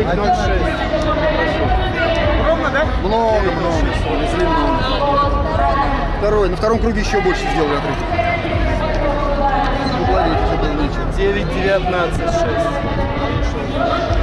1.06. Ровно, да? Много. Повезли много. Второй. На втором круге еще больше сделали отрыв. Владеть уже был нечего. 9.19.6.